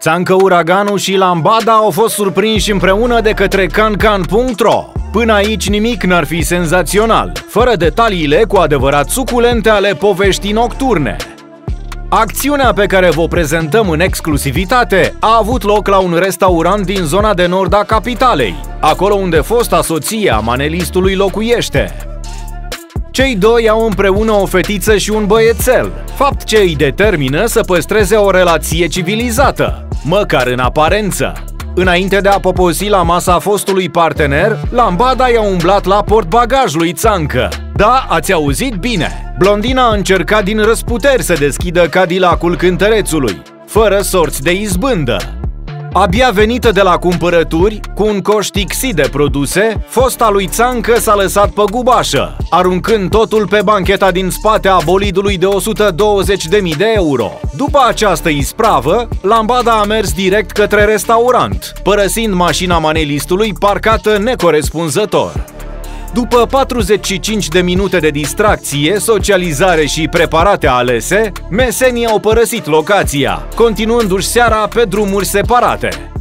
Țancă Uraganu și Lambada au fost surprinși împreună de către cancan.ro. Până aici nimic n-ar fi senzațional, fără detaliile cu adevărat suculente ale poveștii nocturne. Acțiunea pe care vă prezentăm în exclusivitate a avut loc la un restaurant din zona de nord a capitalei, acolo unde fosta soție a manelistului locuiește. Cei doi au împreună o fetiță și un băiețel, fapt ce îi determină să păstreze o relație civilizată, măcar în aparență. Înainte de a poposi la masa fostului partener, Lambada i-a umblat la portbagaj lui Țancă. Da, ați auzit bine! Blondina a încercat din răsputeri să deschidă Cadillacul cântărețului, fără sorți de izbândă. Abia venită de la cumpărături, cu un coș tixit de produse, fosta lui Țancă s-a lăsat pe gubașă, aruncând totul pe bancheta din spate a bolidului de 120.000 de euro. După această ispravă, Lambada a mers direct către restaurant, părăsind mașina manelistului parcată necorespunzător. După 45 de minute de distracție, socializare și preparate alese, mesenii au părăsit locația, continuându-și seara pe drumuri separate.